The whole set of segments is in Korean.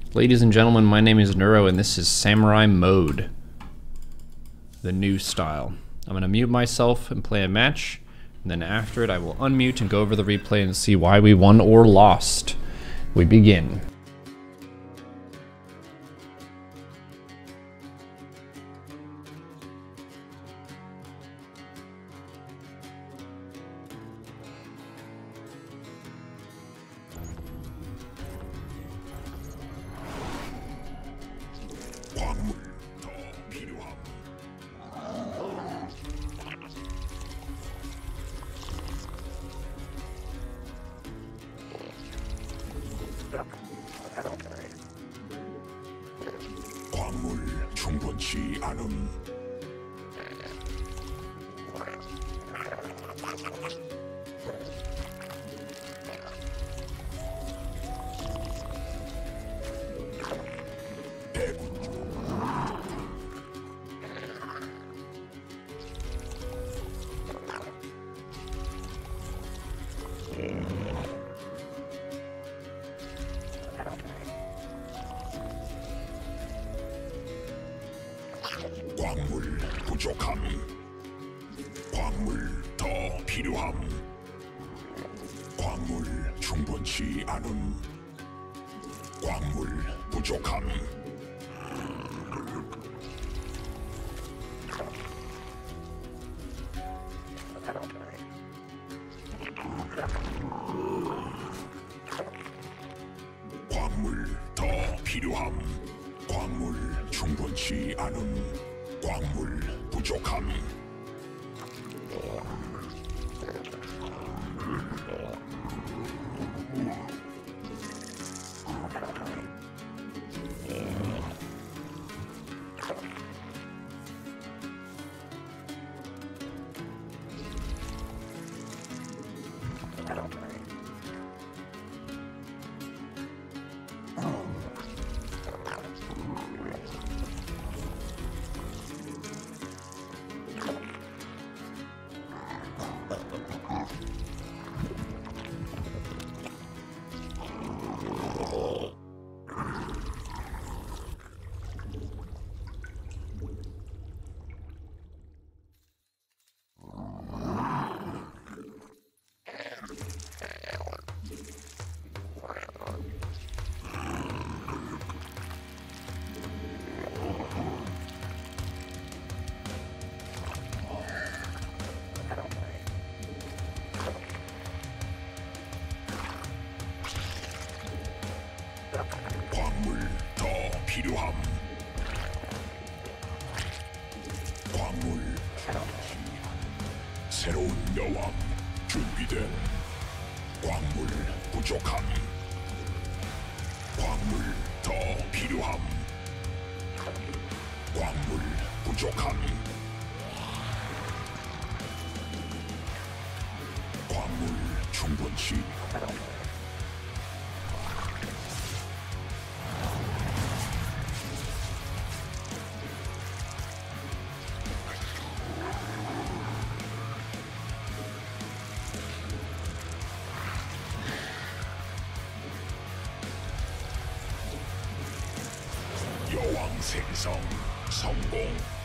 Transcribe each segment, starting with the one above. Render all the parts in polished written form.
Ladies and gentlemen, my name is Neuro and this is Samurai Mode, the new style. I'm going to mute myself and play a match, and then after it I will unmute and go over the replay and see why we won or lost. We begin. 광물 충분치 않음. 광물 부족함. 광물 더 필요함. 광물 충분치 않음. 광물 부족함. 광물 더 필요함. 광물 충분치 않음. 광물 부족함. 광물 더 필요함. 광물 새로운 여왕 준비된. 광물 부족함. 광물 더 필요함. 광물 부족함. 광물 충분치. 여왕 생성 성공.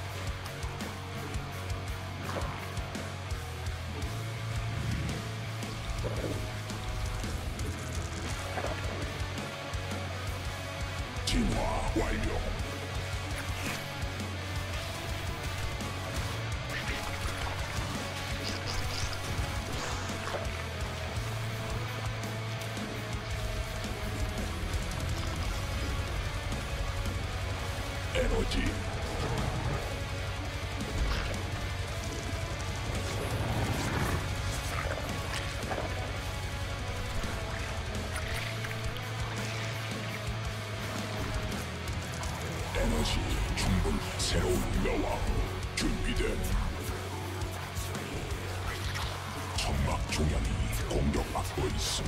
진화 완료. 에너지 에너지 충분. 새로운 여왕 준비된. 천막 종양이 공격받고 있음.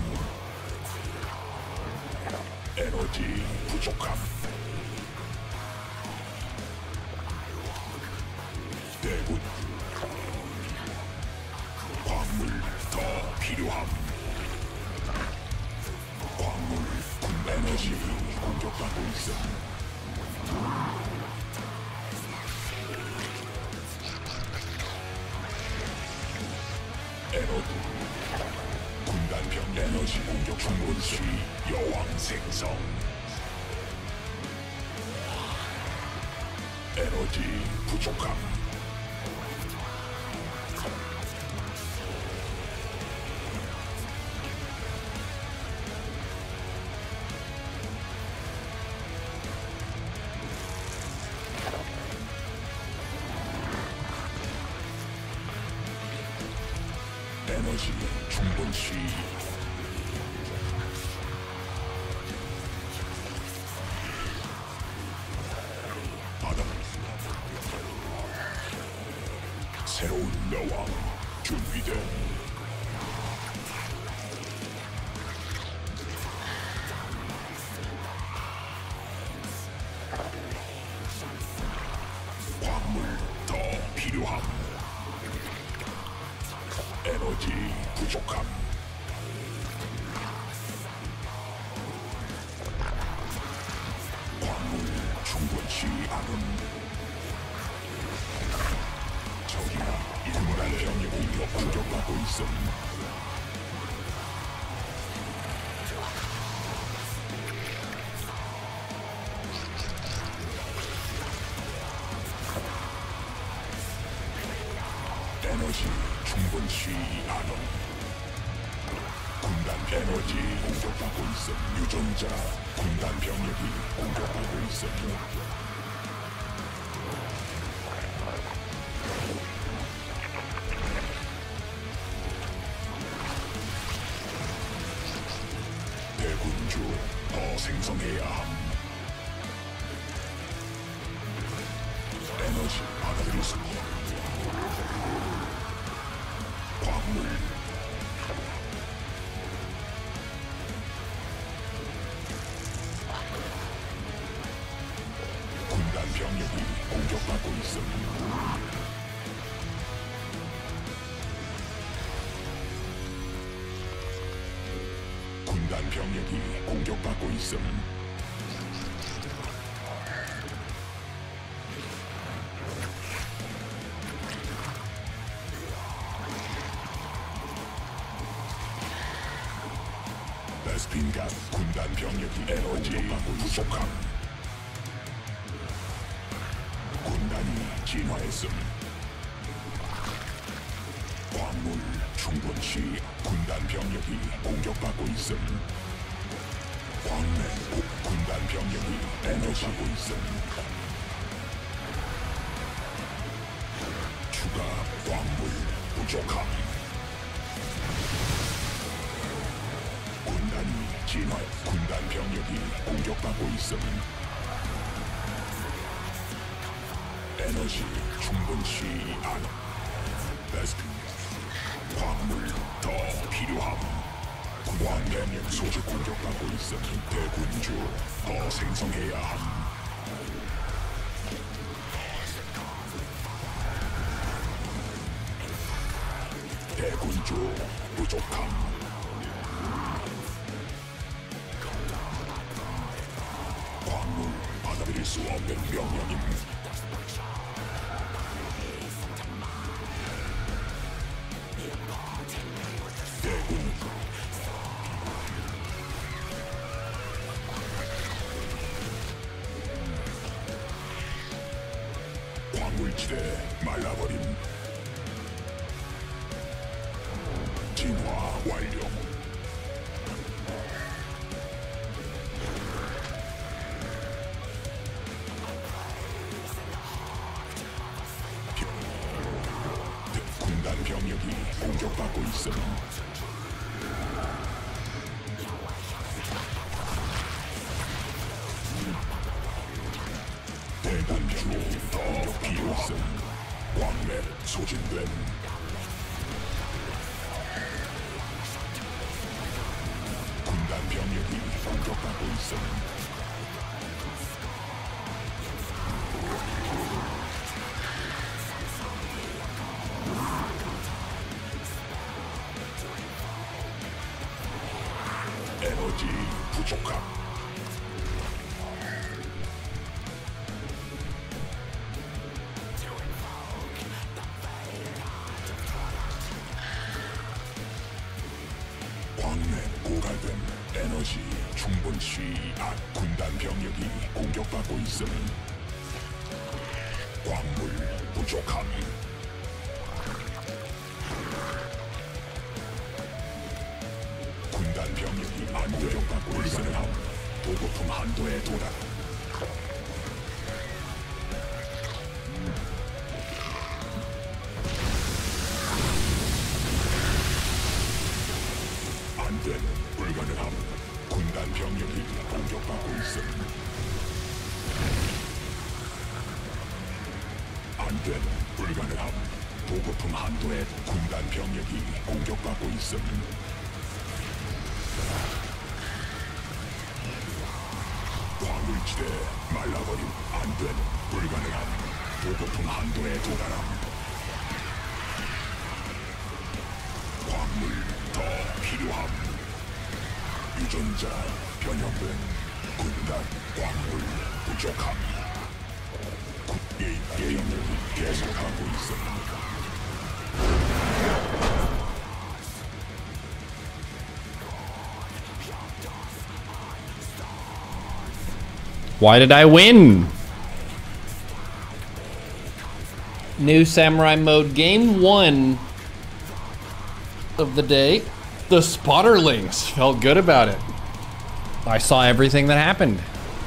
에너지 부족함. 대군. 광물 더 필요함. 광물 군 에너지 공격. 공격받고 있음. 에너지 군단병 에너지 공격 충분시 여왕 생성. 에너지 부족함. 에너지 충분시. 바다. 새로운 여왕 준비됨. 광물 더 필요함. 에너지 부족함. 광물 충분치 않음. 저기나 일문한 병력이 공격받고 있음. 에너지 충분치 않음. 군단 에너지 공격받고 있음. 유전자 군단 병력이 공격받고 있음. 대군주 더 생성해야 함. 에너지 받아들일 수 없음. 광물 군단 병력이 공격받고 있음. 군단 병력이 공격받고 있음. 베스핀가 군단 병력이 에너지 부족함. 군단이 진화했음. 광물 충분치. 군단 병력이 공격받고 있음. 광맥 군단 병력이 에너지 받고 있음. 추가 광물 부족함. 군단이 진화. 군단 병력이 공격받고 있음. 에너지 충분치 않음. 베스핀 광물 더 필요함. 광대력 소집 공격받고 있음. 대군주 더 생성해야 함. 대군주 부족함. 광물 받아들일 수 없는 명령임. 대군 광물지대 말라버림. 진화 완료. 군단 병력이 공격받고 있음. 대군주 더 필요했음. 광맥 소진됨. 군단 병력이 공격받고 있음. 에너지 부족함. 군단 병력이 공격받고 있음. 광물 부족함. 군단 병력이 공격받고 있음. 보급품 한도에 도달. 안돼, 불가능함. 군단 병력이 공격받고 있음. 안돼, 불가능함. 보급품 한도에 군단 병력이 공격받고 있음. 광물지대 말라버림. 안돼, 불가능함. 보급품 한도에 도달함. 광물 더 필요함. 유전자 변형된 군단 광물 부족함. 게임을 계속하고 있습니다. Why did I win? New Samurai Mode Game 1 of the day. The Spotterlings. Felt good about it. I saw everything that happened.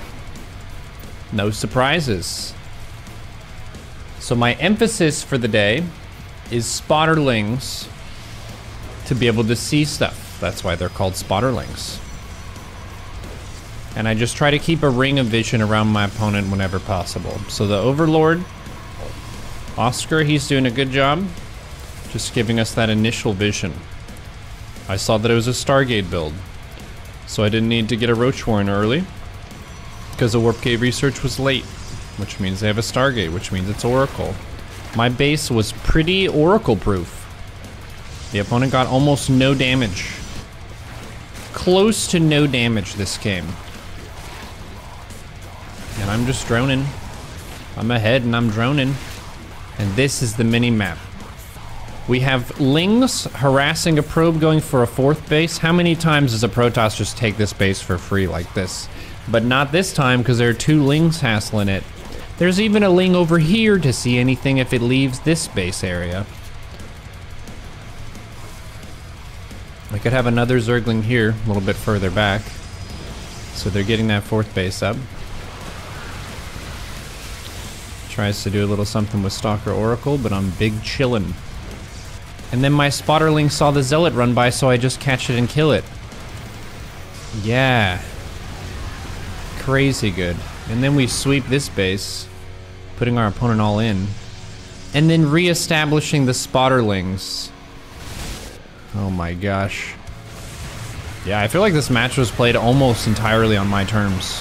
No surprises. So my emphasis for the day is Spotterlings to be able to see stuff. That's why they're called Spotterlings. And I just try to keep a ring of vision around my opponent whenever possible. So the Overlord, Oscar, he's doing a good job. Just giving us that initial vision. I saw that it was a Stargate build. So I didn't need to get a Roach Warren early. Because the Warp Cave research was late. Which means they have a Stargate, which means it's Oracle. My base was pretty Oracle proof. The opponent got almost no damage. Close to no damage this game. And I'm just droning. I'm ahead and I'm droning. And this is the mini-map. We have Lings harassing a probe going for a 4th base. How many times does a Protoss just take this base for free like this? But not this time, because there are 2 Lings hassling it. There's even a Ling over here to see anything if it leaves this base area. I could have another Zergling here, a little bit further back. So they're getting that 4th base up. Tries to do a little something with Stalker Oracle, but I'm big chillin'. And then my Spotterling saw the Zealot run by, so I just catch it and kill it. Yeah. Crazy good. And then we sweep this base, putting our opponent all in. And then re-establishing the Spotterlings. Oh my gosh. Yeah, I feel like this match was played almost entirely on my terms.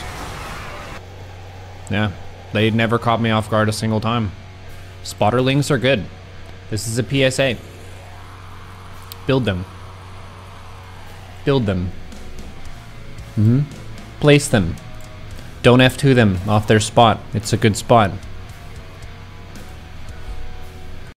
Yeah. They never caught me off guard a single time. Spotterlings are good. This is a PSA. Build them. Build them. Place them. Don't F2 them off their spot. It's a good spot.